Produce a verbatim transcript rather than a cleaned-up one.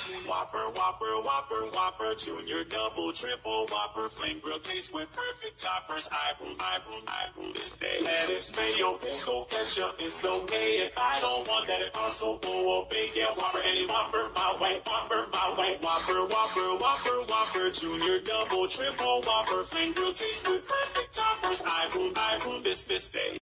Whopper, Whopper, Whopper, Whopper, Junior, Double, Triple, Whopper, Flame Grill taste with perfect toppers. I boom, I boom, I boom this day. Lettuce, mayo, pickle, ketchup, it's okay. If I don't want that, it also go big. Yeah, Whopper, any Whopper, my way, Whopper, my way. Whopper, Whopper, Whopper, Whopper, Junior, Double, Triple, Whopper, Flame Grill taste with perfect toppers. I boom, I boom this this day.